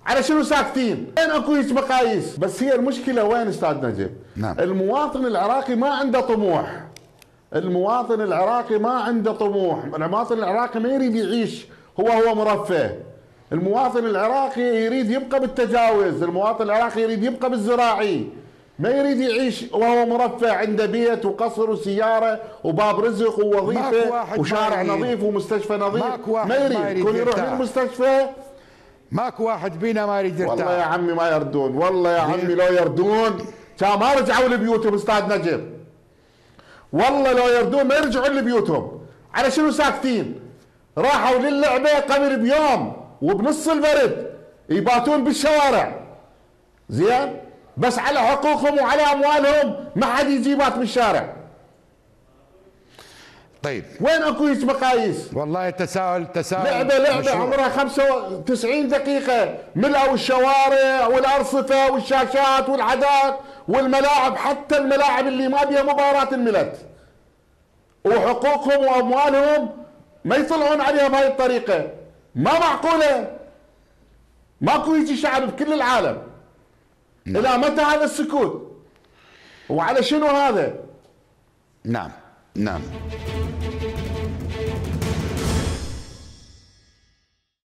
على شنو ساكتين؟ وين اكو هيك مقاييس؟ بس هي المشكله وين استاذ نجيب؟ نعم. المواطن العراقي ما عنده طموح. المواطن العراقي ما عنده طموح، المواطن العراقي ما يريد يعيش هو مرفه. المواطن العراقي يريد يبقى بالتجاوز، المواطن العراقي يريد يبقى بالزراعي، ما يريد يعيش وهو مرفه، عنده بيت وقصر وسياره وباب رزق ووظيفه وشارع نظيف ومستشفى نظيف. ما يريد يكون يروح للمستشفى. ماكو واحد بينا ما يريد يرتاح. والله يا عمي ما يردون، والله يا عمي لو يردون كان ما رجعوا لبيوتهم استاذ نجيب. والله لو يردون ما يرجعون لبيوتهم. على شنو ساكتين؟ راحوا للعبه قبل بيوم وبنص البرد يباتون بالشوارع. زين؟ بس على حقوقهم وعلى اموالهم ما حد يجيبات بالشارع. طيب وين اكو هيك مقاييس؟ والله تساؤل لعبه عمرها 95 دقيقه، ملأوا الشوارع والارصفه والشاشات والعادات والملاعب، حتى الملاعب اللي ما بيها مباراه انملت. وحقوقهم واموالهم ما يطلعون عليها بهاي الطريقه. ما معقوله. ماكو يجي شعب بكل العالم. الى متى هذا السكوت؟ وعلى شنو هذا؟ نعم.